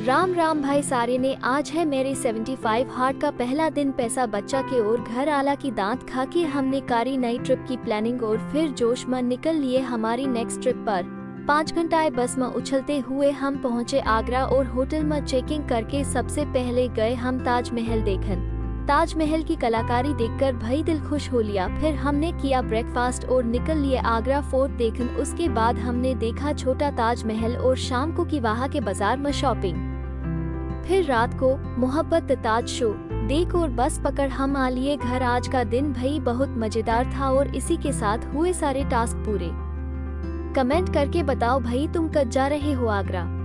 राम राम भाई सारे ने। आज है मेरे 75 हार्ट का पहला दिन। पैसा बच्चा के और घर आला की दांत खा के हमने कारी नई ट्रिप की प्लानिंग और फिर जोश में निकल लिए हमारी नेक्स्ट ट्रिप पर। 5 घंटाएं बस में उछलते हुए हम पहुंचे आगरा और होटल में चेकिंग करके सबसे पहले गए हम ताजमहल देखन। ताजमहल की कलाकारी देखकर भाई दिल खुश हो लिया। फिर हमने किया ब्रेकफास्ट और निकल लिए आगरा फोर्ट देखन। उसके बाद हमने देखा छोटा ताजमहल और शाम को की वहाँ के बाजार में शॉपिंग। फिर रात को मोहब्बत ताज शो देख और बस पकड़ हम आ लिए घर। आज का दिन भाई बहुत मजेदार था और इसी के साथ हुए सारे टास्क पूरे। कमेंट करके बताओ भाई तुम कब जा रहे हो आगरा।